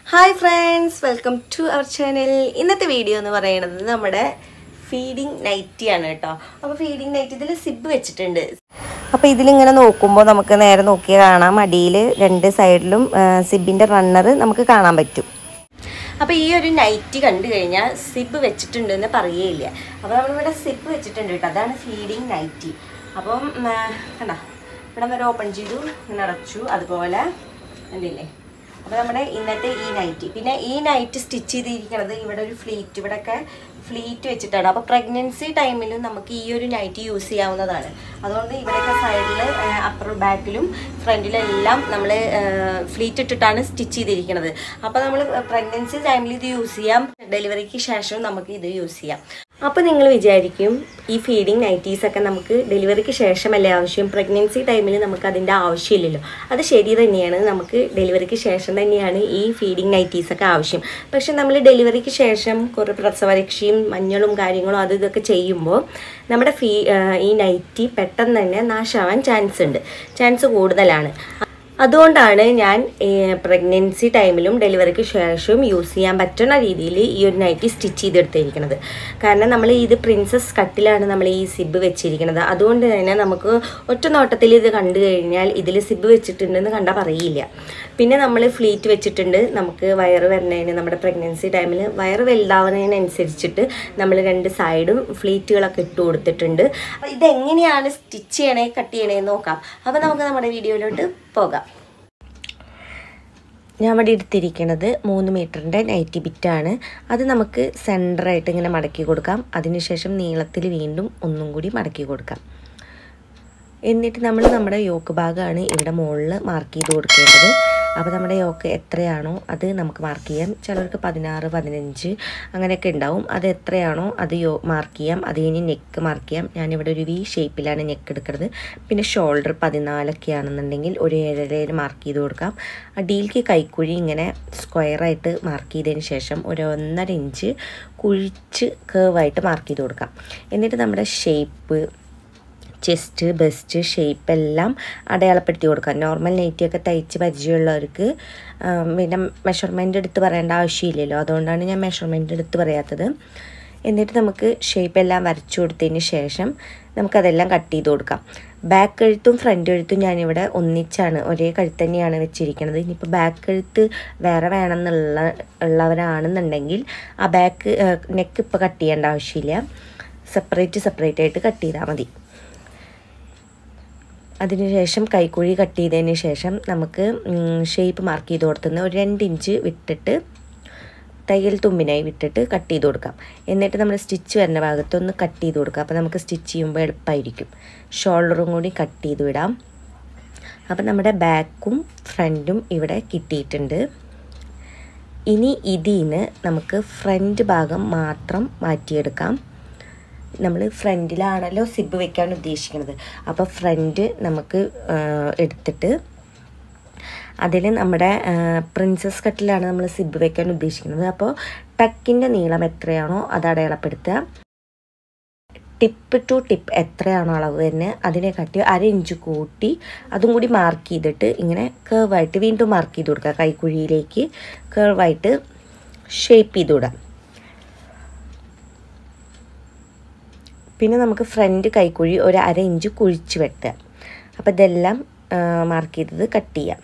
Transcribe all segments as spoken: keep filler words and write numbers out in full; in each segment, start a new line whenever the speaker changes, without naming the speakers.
Hi friends, welcome to our channel. ഇന്നത്തെ video എന്ന് പറയുന്നത് നമ്മുടെ ഫീഡിംഗ് നൈറ്റി ആണ് കേട്ടോ. അപ്പോൾ ഫീഡിംഗ് നൈറ്റി ഇതിൽ സിബ് വെച്ചിട്ടുണ്ട്. അപ്പോൾ ഇതിലിങ്ങനെ നോക്കുമ്പോൾ നമുക്ക് നേരെ നോക്കി കാണാം അടിയിൽ രണ്ട് സൈഡിലും സിബിൻ്റെ റണ്ണർ നമുക്ക് കാണാൻ പറ്റും. അപ്പോൾ ഈ ഒരു നൈറ്റി കണ്ടു കഴിഞ്ഞാൽ സിബ് വെച്ചിട്ടുണ്ടെന്ന് പറയുകയില്ല. അപ്പോൾ നമ്മളിവിടെ സിബ് വെച്ചിട്ടുണ്ട് കേട്ടോ. അതാണ് ഫീഡിംഗ് നൈറ്റി. അപ്പം കണ്ടോ ഇവിടെ വരെ ഓപ്പൺ ചെയ്തു ഇങ്ങനെ അടച്ചു. അതുപോലെ എന്തില്ലേ അപ്പോൾ നമ്മുടെ ഇന്നത്തെ ഈ നൈറ്റി പിന്നെ ഈ നൈറ്റ് സ്റ്റിച്ച് ചെയ്തിരിക്കുന്നത് ഇവിടെ ഒരു ഫ്ലീറ്റ് ഇവിടെയൊക്കെ ഫ്ലീറ്റ് വെച്ചിട്ടാണ്. അപ്പോൾ പ്രഗ്നൻസി ടൈമിലും നമുക്ക് ഈ ഒരു നൈറ്റി യൂസ് ചെയ്യാവുന്നതാണ്. അതുകൊണ്ട് ഇവിടെയൊക്കെ സൈഡിൽ അപ്പർ ബാക്കിലും ഫ്രണ്ടിലും എല്ലാം നമ്മൾ ഫ്ലീറ്റ് ഇട്ടിട്ടാണ് സ്റ്റിച്ച് ചെയ്തിരിക്കുന്നത്. അപ്പോൾ നമ്മൾ പ്രഗ്നൻസി ടൈമിൽ ഇത് യൂസ് ചെയ്യാം, ഡെലിവറിക്ക് ശേഷം നമുക്ക് ഇത് യൂസ് ചെയ്യാം. അപ്പോൾ നിങ്ങൾ വിചാരിക്കും ഈ ഫീഡിങ് നൈറ്റീസൊക്കെ നമുക്ക് ഡെലിവറിക്ക് ശേഷമല്ലേ ആവശ്യം, പ്രഗ്നൻസി ടൈമിൽ നമുക്ക് അതിൻ്റെ ആവശ്യമില്ലല്ലോ. അത് ശരി തന്നെയാണ്, നമുക്ക് ഡെലിവറിക്ക് ശേഷം തന്നെയാണ് ഈ ഫീഡിങ് നൈറ്റീസൊക്കെ ആവശ്യം. പക്ഷെ നമ്മൾ ഡെലിവറിക്ക് ശേഷം കുറേ പ്രസവരക്ഷയും മഞ്ഞളും കാര്യങ്ങളും അത് ഇതൊക്കെ ചെയ്യുമ്പോൾ നമ്മുടെ ഫീ ഈ നൈറ്റി പെട്ടെന്ന് തന്നെ നാശമാവാൻ ചാൻസ് ഉണ്ട്, ചാൻസ് കൂടുതലാണ്. അതുകൊണ്ടാണ് ഞാൻ പ്രഗ്നൻസി ടൈമിലും ഡെലിവറിക്ക് ശേഷവും യൂസ് ചെയ്യാൻ പറ്റുന്ന രീതിയിൽ ഈ ഒരു നൈറ്റി സ്റ്റിച്ച് ചെയ്തെടുത്തിരിക്കുന്നത്. കാരണം നമ്മൾ ഇത് പ്രിൻസസ് കട്ടിലാണ് നമ്മൾ ഈ സിബ് വെച്ചിരിക്കുന്നത്. അതുകൊണ്ട് തന്നെ നമുക്ക് ഒറ്റ നോട്ടത്തിൽ ഇത് കണ്ടു കഴിഞ്ഞാൽ ഇതിൽ സിബ് വെച്ചിട്ടുണ്ടെന്ന് കണ്ടാൽ പറയില്ല. പിന്നെ നമ്മൾ ഫ്ലീറ്റ് വെച്ചിട്ടുണ്ട്. നമുക്ക് വയറ് വരുന്നതിന് നമ്മുടെ പ്രഗ്നൻസി ടൈമിൽ വയറ് വലുതാവുന്നതിനനുസരിച്ചിട്ട് നമ്മൾ രണ്ട് സൈഡും ഫ്ലീറ്റുകളൊക്കെ ഇട്ട് കൊടുത്തിട്ടുണ്ട്. അപ്പോൾ ഇതെങ്ങനെയാണ് സ്റ്റിച്ച് ചെയ്യണേ കട്ട് ചെയ്യണേന്ന് നോക്കാം. അപ്പോൾ നമുക്ക് നമ്മുടെ വീഡിയോയിലോട്ട് പോകാം. ഞാൻ അവിടെ എടുത്തിരിക്കുന്നത് മൂന്ന് മീറ്ററിൻ്റെ നൈറ്റി ബിറ്റാണ്. അത് നമുക്ക് സെൻറ്ററായിട്ട് ഇങ്ങനെ മടക്കി കൊടുക്കാം. അതിനുശേഷം നീളത്തിൽ വീണ്ടും ഒന്നും കൂടി മടക്കി കൊടുക്കാം. എന്നിട്ട് നമ്മൾ നമ്മുടെ യോക്ക് ഭാഗമാണ് ഇവിടെ മുകളിൽ മാർക്ക് ചെയ്ത് കൊടുക്കേണ്ടത്. അപ്പോൾ നമ്മുടെ യോക്ക് എത്രയാണോ അത് നമുക്ക് മാർക്ക് ചെയ്യാം. ചിലർക്ക് പതിനാറ് പതിനഞ്ച് അങ്ങനെയൊക്കെ ഉണ്ടാവും. അത് എത്രയാണോ അത് യോ മാർക്ക് ചെയ്യാം. അത് കഴിഞ്ഞ് നെക്ക് മാർക്ക് ചെയ്യാം. ഞാനിവിടെ ഒരു വി ഷേപ്പിലാണ് നെക്ക് എടുക്കുന്നത്. പിന്നെ ഷോൾഡർ പതിനാലൊക്കെ ആണെന്നുണ്ടെങ്കിൽ ഒരു ഏഴരയിൽ മാർക്ക് ചെയ്ത് കൊടുക്കാം. അടിയിലേക്ക് കൈക്കുഴി ഇങ്ങനെ സ്ക്വയറായിട്ട് മാർക്ക് ചെയ്തതിന് ശേഷം ഒരു ഒന്നര ഇഞ്ച് കുഴിച്ച് കേവായിട്ട് മാർക്ക് ചെയ്ത് കൊടുക്കാം. എന്നിട്ട് നമ്മുടെ ഷേപ്പ് ചെസ്റ്റ് ബെസ്റ്റ് ഷേപ്പ് എല്ലാം അടയാളപ്പെടുത്തി കൊടുക്കാം. നോർമൽ നൈറ്റിയൊക്കെ തയ്ച്ച് പരിചയമുള്ളവർക്ക് പിന്നെ മെഷർമെൻ്റ് എടുത്ത് പറയേണ്ട ആവശ്യമില്ലല്ലോ, അതുകൊണ്ടാണ് ഞാൻ മെഷർമെൻ്റ് എടുത്ത് പറയാത്തത്. എന്നിട്ട് നമുക്ക് ഷേപ്പ് എല്ലാം വരച്ചു കൊടുത്തതിന് ശേഷം നമുക്കതെല്ലാം കട്ട് ചെയ്ത് കൊടുക്കാം. ബാക്ക് കഴുത്തും ഫ്രണ്ട് കഴുത്തും ഞാനിവിടെ ഒന്നിച്ചാണ് ഒരേ കഴുത്ത് തന്നെയാണ് വെച്ചിരിക്കുന്നത്. ഇനിയിപ്പോൾ ബാക്ക് കഴുത്ത് വേറെ വേണമെന്നുള്ള ഉള്ളവരാണെന്നുണ്ടെങ്കിൽ ആ ബാക്ക് നെക്ക് ഇപ്പോൾ കട്ട് ചെയ്യേണ്ട ആവശ്യമില്ല, സെപ്പറേറ്റ് സെപ്പറേറ്റ് ആയിട്ട് കട്ട് ചെയ്താൽ മതി. അതിനുശേഷം കൈക്കുഴി കട്ട് ചെയ്തതിന് ശേഷം നമുക്ക് ഷേപ്പ് മാർക്ക് ചെയ്ത് കൊടുത്തുന്ന ഒരു രണ്ട് ഇഞ്ച് വിട്ടിട്ട് തയ്യൽ തുമ്പിനായി വിട്ടിട്ട് കട്ട് ചെയ്ത് കൊടുക്കാം. എന്നിട്ട് നമ്മൾ സ്റ്റിച്ച് വരുന്ന ഭാഗത്തൊന്ന് കട്ട് ചെയ്ത് കൊടുക്കാം. അപ്പോൾ നമുക്ക് സ്റ്റിച്ച് ചെയ്യുമ്പോൾ എളുപ്പമായിരിക്കും. ഷോൾഡറും കൂടി കട്ട് ചെയ്ത് വിടാം. അപ്പം നമ്മുടെ ബാക്കും ഫ്രണ്ടും ഇവിടെ കിട്ടിയിട്ടുണ്ട്. ഇനി ഇതിന് നമുക്ക് ഫ്രണ്ട് ഭാഗം മാത്രം മാറ്റിയെടുക്കാം. നമ്മൾ ഫ്രണ്ടിലാണല്ലോ സിബ് വെക്കാൻ ഉദ്ദേശിക്കുന്നത്. അപ്പോൾ ഫ്രണ്ട് നമുക്ക് എടുത്തിട്ട് അതിൽ നമ്മുടെ പ്രിൻസസ് കട്ടിലാണ് നമ്മൾ സിബ് വെക്കാൻ ഉദ്ദേശിക്കുന്നത്. അപ്പോൾ ടക്കിൻ്റെ നീളം എത്രയാണോ അത് അടയാളപ്പെടുത്തുക. ടിപ്പ് ടു ടിപ്പ് എത്രയാണോ അളവ് തന്നെ അതിനെ കട്ടി അര ഇഞ്ച് കൂട്ടി അതും കൂടി മാർക്ക് ചെയ്തിട്ട് ഇങ്ങനെ കേർവായിട്ട് വീണ്ടും മാർക്ക് ചെയ്ത് കൊടുക്കുക. കൈക്കുഴിയിലേക്ക് കേർവായിട്ട് ഷേപ്പ് ചെയ്ത് വിടാം. പിന്നെ നമുക്ക് ഫ്രണ്ട് കൈക്കുഴി ഒരു അര ഇഞ്ച് കുഴിച്ച് വെട്ടുക. അപ്പോൾ ഇതെല്ലാം മാർക്ക് ചെയ്തത് കട്ട് ചെയ്യാം.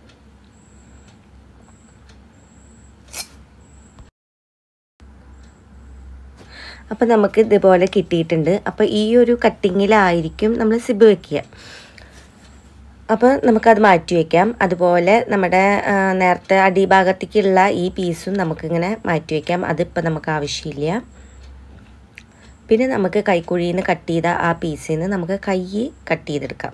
അപ്പോൾ നമുക്ക് ഇതുപോലെ കിട്ടിയിട്ടുണ്ട്. അപ്പോൾ ഈ ഒരു കട്ടിങ്ങിലായിരിക്കും നമ്മൾ സിബ് വയ്ക്കുക. അപ്പോൾ നമുക്കത് മാറ്റി വയ്ക്കാം. അതുപോലെ നമ്മുടെ നേരത്തെ അടിഭാഗത്തേക്കുള്ള ഈ പീസും നമുക്കിങ്ങനെ മാറ്റി വയ്ക്കാം. അതിപ്പോൾ നമുക്ക് ആവശ്യമില്ല. പിന്നെ നമുക്ക് കൈക്കുഴിയിൽ നിന്ന് കട്ട് ചെയ്ത ആ പീസിൽ നിന്ന് നമുക്ക് കൈ കട്ട് ചെയ്തെടുക്കാം.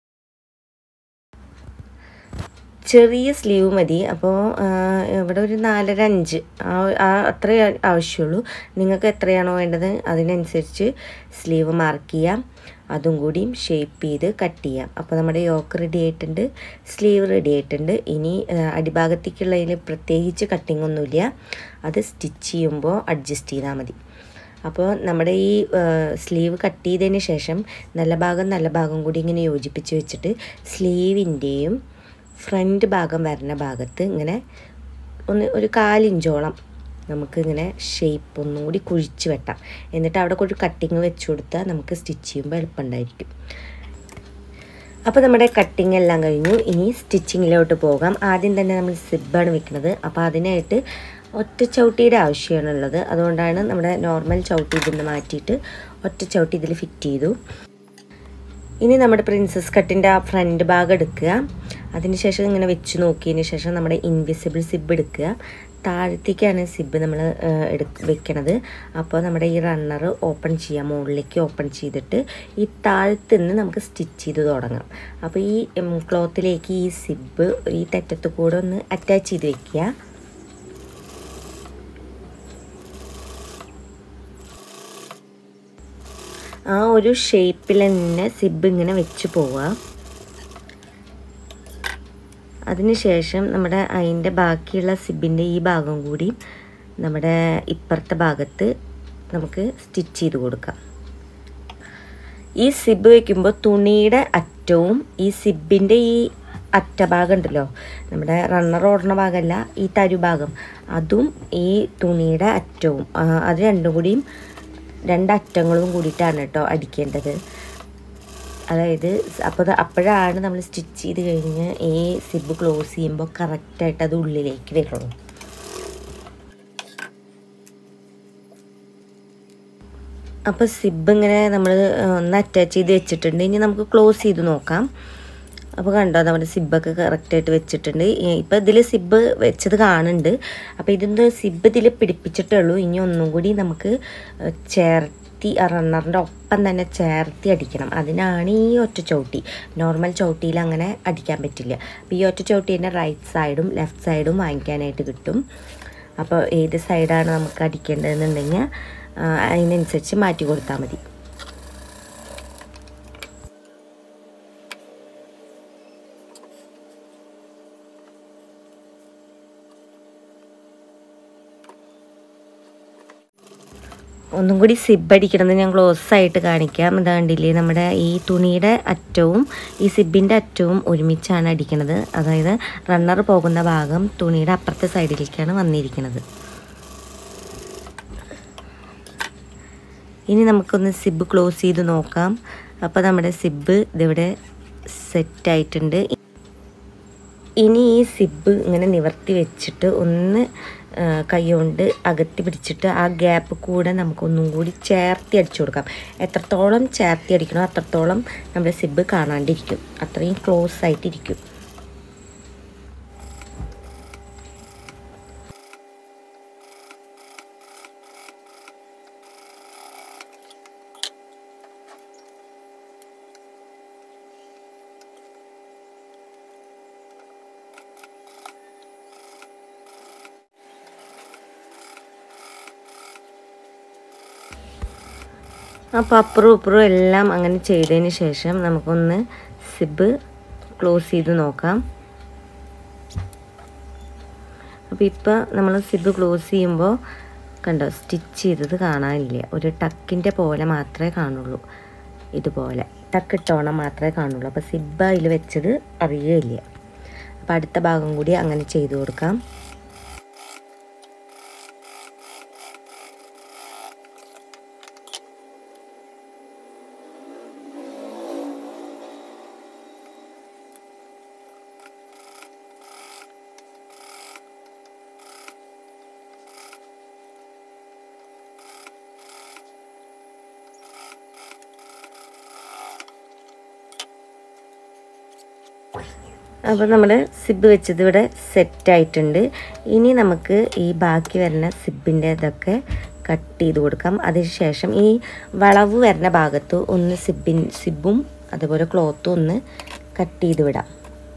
ചെറിയ സ്ലീവ് മതി. അപ്പോൾ ഇവിടെ ഒരു നാലര അഞ്ച് ആ അത്രേ ആവശ്യമുള്ളൂ. നിങ്ങൾക്ക് എത്രയാണോ വേണ്ടത് അതിനനുസരിച്ച് സ്ലീവ് മാർക്ക് ചെയ്യാം. അതും കൂടിയും ഷേപ്പ് ചെയ്ത് കട്ട് ചെയ്യാം. അപ്പോൾ നമ്മുടെ യോക്ക് റെഡി ആയിട്ടുണ്ട്, സ്ലീവ് റെഡി ആയിട്ടുണ്ട്. ഇനി അടിഭാഗത്തേക്കുള്ളതിൽ പ്രത്യേകിച്ച് കട്ടിംഗ് ഒന്നുമില്ല, അത് സ്റ്റിച്ച് ചെയ്യുമ്പോൾ അഡ്ജസ്റ്റ് ചെയ്താൽ മതി. അപ്പോൾ നമ്മുടെ ഈ സ്ലീവ് കട്ട് ചെയ്തതിന് ശേഷം നല്ല ഭാഗം നല്ല ഭാഗം കൂടി ഇങ്ങനെ യോജിപ്പിച്ച് വെച്ചിട്ട് സ്ലീവിൻ്റെയും ഫ്രണ്ട് ഭാഗം വരുന്ന ഭാഗത്ത് ഇങ്ങനെ ഒന്ന് ഒരു കാലിഞ്ചോളം നമുക്കിങ്ങനെ ഷേപ്പ് ഒന്നും കൂടി കുഴിച്ച് വെട്ടാം. എന്നിട്ട് അവിടെ ഒരു കട്ടിങ് വെച്ച് കൊടുത്താൽ നമുക്ക് സ്റ്റിച്ച് ചെയ്യുമ്പോൾ എളുപ്പമുണ്ടായിരിക്കും. അപ്പോൾ നമ്മുടെ കട്ടിങ് എല്ലാം കഴിഞ്ഞു. ഇനി സ്റ്റിച്ചിങ്ങിലോട്ട് പോകാം. ആദ്യം തന്നെ നമ്മൾ സിബ്ബാണ് വെക്കുന്നത്. അപ്പോൾ അതിനായിട്ട് ഒറ്റ ചവിട്ടിയുടെ ആവശ്യമാണുള്ളത്. അതുകൊണ്ടാണ് നമ്മുടെ നോർമൽ ചവിട്ടി ഇതിൽ നിന്ന് മാറ്റിയിട്ട് ഒറ്റ ചവിട്ടി ഇതിൽ ഫിറ്റ് ചെയ്തു. ഇനി നമ്മുടെ പ്രിൻസസ് കട്ടിൻ്റെ ആ ഫ്രണ്ട് ഭാഗം എടുക്കുക. അതിനുശേഷം ഇങ്ങനെ വെച്ച് നോക്കിയതിന് ശേഷം നമ്മുടെ ഇൻവിസിബിൾ സിബ് എടുക്കുക. താഴത്തേക്കാണ് സിബ് നമ്മൾ എടുക്ക വെക്കണത്. അപ്പോൾ നമ്മുടെ ഈ റണ്ണർ ഓപ്പൺ ചെയ്യാം, മുകളിലേക്ക് ഓപ്പൺ ചെയ്തിട്ട് ഈ താഴത്ത് നിന്ന് നമുക്ക് സ്റ്റിച്ച് ചെയ്ത് തുടങ്ങാം. അപ്പോൾ ഈ ക്ലോത്തിലേക്ക് ഈ സിബ് ഈ തെറ്റത്ത് കൂടെ ഒന്ന് അറ്റാച്ച് ചെയ്ത് വെക്കുക. ആ ഒരു ഷേപ്പിൽ തന്നെ സിബ് ഇങ്ങനെ വെച്ച് പോവുക. അതിനുശേഷം നമ്മുടെ അതിൻ്റെ ബാക്കിയുള്ള സിബിൻ്റെ ഈ ഭാഗം കൂടി നമ്മുടെ ഇപ്പുറത്തെ ഭാഗത്ത് നമുക്ക് സ്റ്റിച്ച് ചെയ്ത് കൊടുക്കാം. ഈ സിബ് വയ്ക്കുമ്പോൾ തുണിയുടെ അറ്റവും ഈ സിബിൻ്റെ ഈ അറ്റഭാഗം ഉണ്ടല്ലോ, നമ്മുടെ റണ്ണർ ഓടുന്ന ഭാഗമല്ല, ഈ തരുഭാഗം, അതും ഈ തുണിയുടെ അറ്റവും അത് രണ്ടും കൂടിയും രണ്ടറ്റങ്ങളും കൂടിയിട്ടാണ് കേട്ടോ അടിക്കേണ്ടത്. അതായത് അപ്പോൾ അപ്പോഴാണ് നമ്മൾ സ്റ്റിച്ച് ചെയ്ത് കഴിഞ്ഞ് ഈ സിബ് ക്ലോസ് ചെയ്യുമ്പോൾ കറക്റ്റായിട്ട് അത് ഉള്ളിലേക്ക് വരുള്ളൂ. അപ്പോൾ സിബ് ഇങ്ങനെ നമ്മൾ ഒന്ന് അറ്റാച്ച് ചെയ്ത് വെച്ചിട്ടുണ്ട്. ഇനി നമുക്ക് ക്ലോസ് ചെയ്ത് നോക്കാം. അപ്പോൾ കണ്ടോ നമ്മുടെ സിബൊക്കെ കറക്റ്റായിട്ട് വെച്ചിട്ടുണ്ട്. ഇപ്പോൾ ഇതിൽ സിബ് വെച്ചത് കാണുന്നുണ്ട്. അപ്പോൾ ഇതൊന്ന് സിബ് ഇതിൽ പിടിപ്പിച്ചിട്ടേ ഉള്ളൂ. ഇനി ഒന്നും കൂടി നമുക്ക് ചേർത്തി ആ റണ്ണറിൻ്റെ ഒപ്പം തന്നെ ചേർത്തി അടിക്കണം. അതിനാണ് ഈ ഒറ്റ ചവിട്ടി. നോർമൽ ചവിട്ടിയിൽ അങ്ങനെ അടിക്കാൻ പറ്റില്ല. അപ്പോൾ ഈ ഒറ്റ ചവിട്ടീൻ്റെ റൈറ്റ് സൈഡും ലെഫ്റ്റ് സൈഡും വാങ്ങിക്കാനായിട്ട് കിട്ടും. അപ്പോൾ ഏത് സൈഡാണ് നമുക്ക് അടിക്കേണ്ടതെന്നുണ്ടെങ്കിൽ അതിനനുസരിച്ച് മാറ്റി കൊടുത്താൽ മതി. ഒന്നും കൂടി സിബ് അടിക്കണമെന്ന് ഞാൻ ക്ലോസ് ആയിട്ട് കാണിക്കാം. ഇത് കണ്ടില്ലേ, നമ്മുടെ ഈ തുണിയുടെ അറ്റവും ഈ സിബിൻ്റെ അറ്റവും ഒരുമിച്ചാണ് അടിക്കുന്നത്. അതായത് റണ്ണർ പോകുന്ന ഭാഗം തുണിയുടെ അപ്പുറത്തെ സൈഡിലേക്കാണ് വന്നിരിക്കുന്നത്. ഇനി നമുക്കൊന്ന് സിബ് ക്ലോസ് ചെയ്ത് നോക്കാം. അപ്പോൾ നമ്മുടെ സിബ് ഇതിവിടെ സെറ്റായിട്ടുണ്ട്. ഇനി ഈ സിബ് ഇങ്ങനെ നിവർത്തി വെച്ചിട്ട് ഒന്ന് കൈ കൊണ്ട് അകത്തി പിടിച്ചിട്ട് ആ ഗ്യാപ്പ് കൂടെ നമുക്കൊന്നും കൂടി ചേർത്തി അടിച്ചു കൊടുക്കാം. എത്രത്തോളം ചേർത്തി അടിക്കണോ അത്രത്തോളം നമ്മുടെ സിബ് കാണാണ്ടിരിക്കും, അത്രയും ക്ലോസ് ആയിട്ടിരിക്കും. അപ്പോൾ അപ്പുറവും ഇപ്പുറവും എല്ലാം അങ്ങനെ ചെയ്തതിന് ശേഷം നമുക്കൊന്ന് സിബ് ക്ലോസ് ചെയ്ത് നോക്കാം. അപ്പോൾ ഇപ്പോൾ നമ്മൾ സിബ് ക്ലോസ് ചെയ്യുമ്പോൾ കണ്ടോ, സ്റ്റിച്ച് ചെയ്തത് കാണാനില്ല. ഒരു ടക്കിൻ്റെ പോലെ മാത്രമേ കാണുള്ളൂ. ഇതുപോലെ ടക്കിട്ടോണം മാത്രമേ കാണുള്ളൂ. അപ്പോൾ സിബ് അതിൽ വെച്ചത് അറിയുകയില്ല. അപ്പോൾ അടുത്ത ഭാഗം കൂടി അങ്ങനെ ചെയ്ത് കൊടുക്കാം. അപ്പോൾ നമ്മുടെ സിബ് വെച്ചത് ഇവിടെ സെറ്റായിട്ടുണ്ട്. ഇനി നമുക്ക് ഈ ബാക്കി വരുന്ന സിബിൻ്റെ ഇതൊക്കെ കട്ട് ചെയ്ത് കൊടുക്കാം. അതിനുശേഷം ഈ വളവ് വരുന്ന ഭാഗത്ത് ഒന്ന് സിബിൻ സിബും അതുപോലെ ക്ലോത്തും ഒന്ന് കട്ട് ചെയ്ത് വിടാം.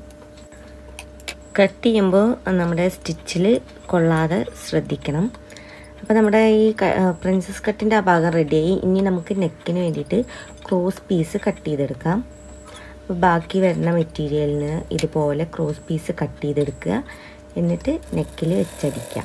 കട്ട് ചെയ്യുമ്പോൾ നമ്മുടെ സ്റ്റിച്ചിൽ കൊള്ളാതെ ശ്രദ്ധിക്കണം. അപ്പോൾ നമ്മുടെ ഈ പ്രിൻസസ് കട്ടിൻ്റെ ആ ഭാഗം റെഡിയായി. ഇനി നമുക്ക് നെക്കിന് വേണ്ടിയിട്ട് ക്രോസ് പീസ് കട്ട് ചെയ്തെടുക്കാം. ബാക്കി വരുന്ന മെറ്റീരിയലിന് ഇതുപോലെ ക്രോസ് പീസ് കട്ട് ചെയ്തെടുക്കുക. എന്നിട്ട് നെക്കിൽ വെച്ചടിക്കാം.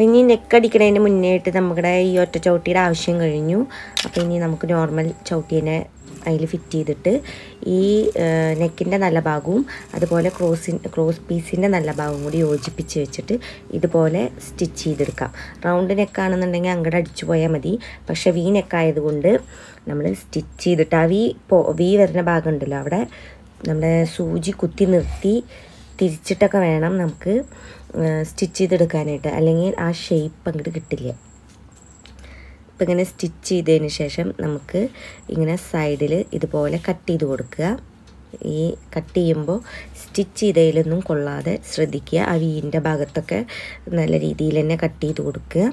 അപ്പോൾ ഇനി നെക്ക് അടിക്കണതിന് മുന്നേ ആയിട്ട് നമ്മുടെ ഈ ഒറ്റ ചവിട്ടിയുടെ ആവശ്യം കഴിഞ്ഞു. അപ്പോൾ ഇനി നമുക്ക് നോർമൽ ചവിട്ടീനെ അതിൽ ഫിറ്റ് ചെയ്തിട്ട് ഈ നെക്കിൻ്റെ നല്ല ഭാഗവും അതുപോലെ ക്രോസിൻ ക്രോസ് പീസിൻ്റെ നല്ല ഭാഗവും കൂടി യോജിപ്പിച്ച് വെച്ചിട്ട് ഇതുപോലെ സ്റ്റിച്ച് ചെയ്തെടുക്കാം. റൗണ്ട് നെക്കാണെന്നുണ്ടെങ്കിൽ അങ്ങോട്ട് അടിച്ചു പോയാൽ മതി. പക്ഷേ വി നെക്കായതുകൊണ്ട് നമ്മൾ സ്റ്റിച്ച് ചെയ്തിട്ട് ആ വി പോ വി വരുന്ന ഭാഗം ഉണ്ടല്ലോ അവിടെ നമ്മുടെ സൂചി കുത്തി നിർത്തി തിരിച്ചിട്ടൊക്കെ വേണം നമുക്ക് സ്റ്റിച്ച് ചെയ്തെടുക്കാനായിട്ട്, അല്ലെങ്കിൽ ആ ഷേപ്പ് അങ്ങോട്ട് കിട്ടില്ല. ഇപ്പം ഇങ്ങനെ സ്റ്റിച്ച് ചെയ്തതിന് ശേഷം നമുക്ക് ഇങ്ങനെ സൈഡിൽ ഇതുപോലെ കട്ട് ചെയ്ത് കൊടുക്കുക. ഈ കട്ട് ചെയ്യുമ്പോൾ സ്റ്റിച്ച് ചെയ്തതിലൊന്നും കൊള്ളാതെ ശ്രദ്ധിക്കുക. ആ വീൻ്റെ ഭാഗത്തൊക്കെ നല്ല രീതിയിൽ തന്നെ കട്ട് ചെയ്ത് കൊടുക്കുക.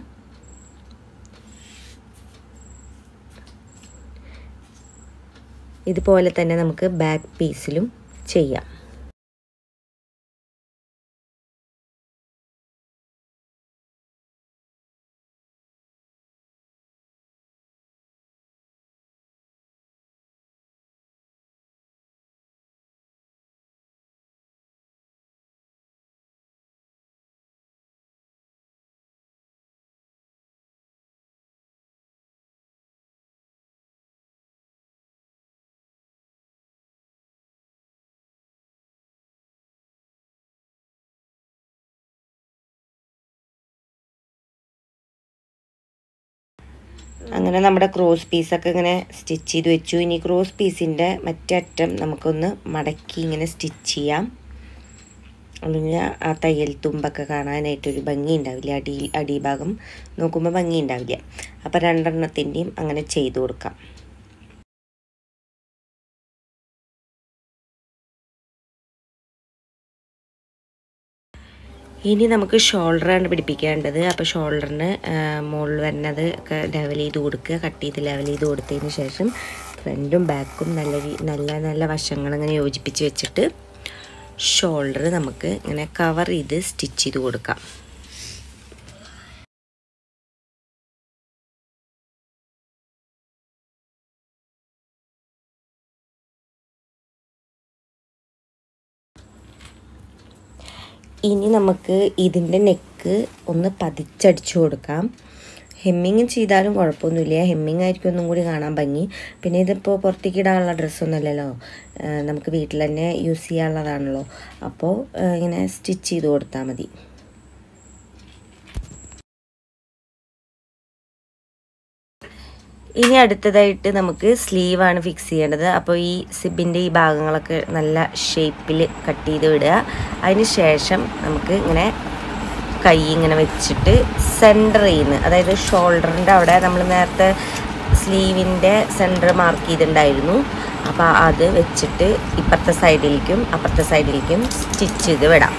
ഇതുപോലെ തന്നെ നമുക്ക് ബാക്ക് പീസിലും ചെയ്യാം. അങ്ങനെ നമ്മുടെ ക്രോസ് പീസൊക്കെ ഇങ്ങനെ സ്റ്റിച്ച് ചെയ്ത് വെച്ചു. ഇനി ക്രോസ് പീസിൻ്റെ മറ്റേ അറ്റം നമുക്കൊന്ന് മടക്കി ഇങ്ങനെ സ്റ്റിച്ച് ചെയ്യാം. അല്ലെങ്കിൽ ആ തയ്യൽ തുമ്പൊക്കെ കാണാനായിട്ടൊരു ഭംഗി ഉണ്ടാവില്ല, അടി അടിഭാഗം നോക്കുമ്പോൾ ഭംഗി ഉണ്ടാവില്ല. അപ്പോൾ രണ്ടെണ്ണത്തിൻ്റെയും അങ്ങനെ ചെയ്ത് കൊടുക്കാം. ഇനി നമുക്ക് ഷോൾഡറാണ് പിടിപ്പിക്കേണ്ടത്. അപ്പോൾ ഷോൾഡറിന് മുകളിൽ വരുന്നത് ഒക്കെ ലെവൽ ചെയ്ത് കൊടുക്കുക. കട്ട് ചെയ്ത് ലെവൽ ചെയ്ത് കൊടുത്തതിന് ശേഷം ഫ്രണ്ടും ബാക്കും നല്ല നല്ല നല്ല വശങ്ങൾ ഇങ്ങനെ യോജിപ്പിച്ച് വെച്ചിട്ട് ഷോൾഡർ നമുക്ക് ഇങ്ങനെ കവർ ചെയ്ത് സ്റ്റിച്ച് ചെയ്ത് കൊടുക്കാം. ഇനി നമുക്ക് ഇതിൻ്റെ നെക്ക് ഒന്ന് പതിച്ചടിച്ചു കൊടുക്കാം. ഹെമ്മിങ് ചെയ്താലും കുഴപ്പമൊന്നുമില്ല. ഹെമ്മിങ് ആയിരിക്കും ഒന്നും കൂടി കാണാൻ ഭംഗി. പിന്നെ ഇതിപ്പോൾ പുറത്തേക്ക് ഇടാനുള്ള ഡ്രസ്സൊന്നുമല്ലല്ലോ, നമുക്ക് വീട്ടിൽ തന്നെ യൂസ് ചെയ്യാനുള്ളതാണല്ലോ. അപ്പോൾ ഇങ്ങനെ സ്റ്റിച്ച് ചെയ്ത് കൊടുത്താൽ മതി. ഇനി അടുത്തതായിട്ട് നമുക്ക് സ്ലീവാണ് ഫിക്സ് ചെയ്യേണ്ടത്. അപ്പോൾ ഈ സിബിൻ്റെ ഈ ഭാഗങ്ങളൊക്കെ നല്ല ഷേപ്പിൽ കട്ട് ചെയ്ത് വിടുക. അതിന് ശേഷം നമുക്ക് ഇങ്ങനെ കൈ ഇങ്ങനെ വെച്ചിട്ട് സെൻറ്റർ ചെയ്യുന്നു, അതായത് ഷോൾഡറിൻ്റെ അവിടെ നമ്മൾ നേരത്തെ സ്ലീവിൻ്റെ സെൻറ്റർ മാർക്ക് ചെയ്തിട്ടുണ്ടായിരുന്നു. അപ്പോൾ അത് വെച്ചിട്ട് ഇപ്പുറത്തെ സൈഡിലേക്കും അപ്പുറത്തെ സൈഡിലേക്കും സ്റ്റിച്ച് ചെയ്ത് വിടാം.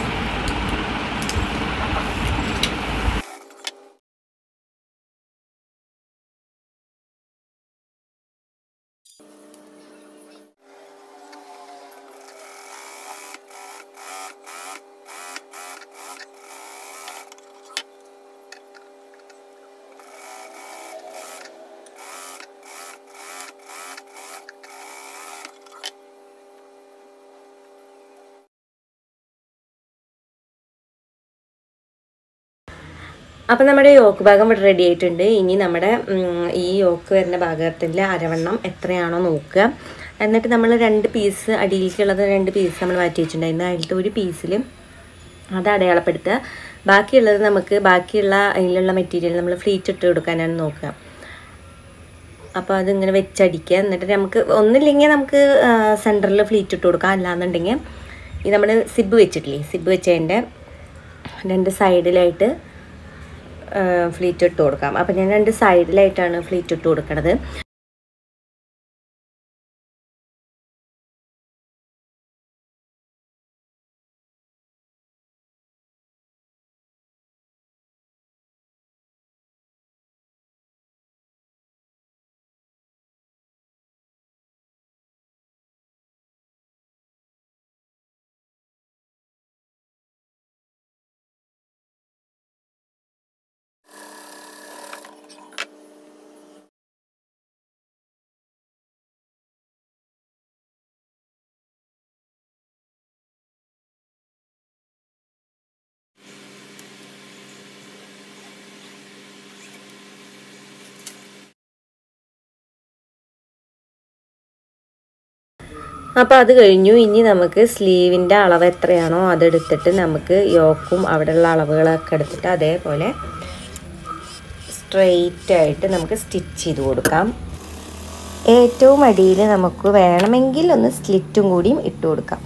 അപ്പോൾ നമ്മുടെ യോക്ക് ഭാഗം ഇവിടെ റെഡി ആയിട്ടുണ്ട്. ഇനി നമ്മുടെ ഈ യോക്ക് വരുന്ന ഭാഗത്തിൻ്റെ അരവണ്ണം എത്രയാണോ നോക്കുക. എന്നിട്ട് നമ്മൾ രണ്ട് പീസ് അടിയിലേക്കുള്ളത് രണ്ട് പീസ് നമ്മൾ മാറ്റി വെച്ചിട്ടുണ്ടായിരുന്നു. അതിലത്തെ ഒരു പീസിൽ അത് അടയാളപ്പെടുത്തുക. ബാക്കിയുള്ളത് നമുക്ക് ബാക്കിയുള്ള അതിലുള്ള മെറ്റീരിയൽ നമ്മൾ ഫ്ലീറ്റ് ഇട്ട് കൊടുക്കാനാണ് നോക്കുക. അപ്പോൾ അതിങ്ങനെ വെച്ചടിക്കുക. എന്നിട്ട് നമുക്ക് ഒന്നില്ലെങ്കിൽ നമുക്ക് സെൻറ്ററിൽ ഫ്ലീറ്റ് ഇട്ട് കൊടുക്കാം. അല്ലാന്നുണ്ടെങ്കിൽ ഈ നമ്മൾ സിബ് വെച്ചിട്ടില്ലേ, സിബ് വെച്ചതിൻ്റെ രണ്ട് സൈഡിലായിട്ട് ഫ്ലീറ്റ് ഇട്ട് കൊടുക്കാം. അപ്പോൾ ഞാൻ രണ്ട് സൈഡിലായിട്ടാണ് ഫ്ലീറ്റ് ഇട്ട് കൊടുക്കുന്നത്. അപ്പോൾ അത് കഴിഞ്ഞു. ഇനി നമുക്ക് സ്ലീവിൻ്റെ അളവ് എത്രയാണോ അതെടുത്തിട്ട് നമുക്ക് യോക്കും അവിടെയുള്ള അളവുകളൊക്കെ എടുത്തിട്ട് അതേപോലെ സ്ട്രെയിറ്റ് ആയിട്ട് നമുക്ക് സ്റ്റിച്ച് ചെയ്ത് കൊടുക്കാം. ഏറ്റവും അടിയിൽ നമുക്ക് വേണമെങ്കിൽ ഒന്ന് സ്ലിറ്റും കൂടിയും ഇട്ട് കൊടുക്കാം.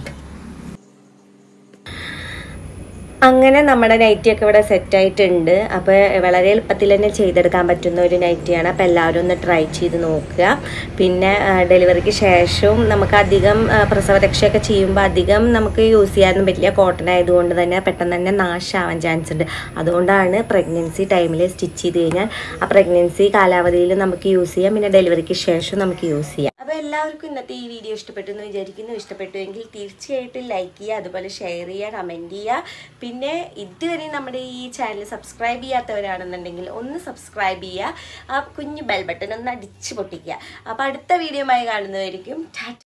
അങ്ങനെ നമ്മുടെ നൈറ്റിയൊക്കെ ഇവിടെ സെറ്റായിട്ടുണ്ട്. അപ്പോൾ വളരെ എളുപ്പത്തിൽ തന്നെ ചെയ്തെടുക്കാൻ പറ്റുന്ന ഒരു നൈറ്റിയാണ്. അപ്പോൾ എല്ലാവരും ഒന്ന് ട്രൈ ചെയ്ത് നോക്കുക. പിന്നെ ഡെലിവറിക്ക് ശേഷവും നമുക്ക് അധികം പ്രസവരക്ഷയൊക്കെ ചെയ്യുമ്പോൾ അധികം നമുക്ക് യൂസ് ചെയ്യാനൊന്നും പറ്റില്ല. കോട്ടൺ ആയതുകൊണ്ട് തന്നെ പെട്ടെന്ന് തന്നെ നാശമാവാൻ ചാൻസ് ഉണ്ട്. അതുകൊണ്ടാണ് പ്രഗ്നൻസി ടൈമിൽ സ്റ്റിച്ച് ചെയ്ത് കഴിഞ്ഞാൽ ആ പ്രഗ്നൻസി കാലാവധിയിൽ നമുക്ക് യൂസ് ചെയ്യാം. പിന്നെ ഡെലിവറിക്ക് ശേഷം നമുക്ക് യൂസ് ചെയ്യാം. അപ്പോൾ എല്ലാവർക്കും ഇന്നത്തെ ഈ വീഡിയോ ഇഷ്ടപ്പെട്ടു എന്ന് വിചാരിക്കുന്നു. ഇഷ്ടപ്പെട്ടുവെങ്കിൽ തീർച്ചയായിട്ടും ലൈക്ക് ചെയ്യുക, അതുപോലെ ഷെയർ ചെയ്യുക, കമൻറ്റ് ചെയ്യുക. പിന്നെ ഇതുവരെ നമ്മുടെ ഈ ചാനൽ സബ്സ്ക്രൈബ് ചെയ്യാത്തവരാണെന്നുണ്ടെങ്കിൽ ഒന്ന് സബ്സ്ക്രൈബ് ചെയ്യുക, ആ കുഞ്ഞു ബെൽ ബട്ടൺ ഒന്ന് അടിച്ച് പൊട്ടിക്കുക. അപ്പോൾ അടുത്ത വീഡിയോയുമായി കാണുന്നതായിരിക്കും.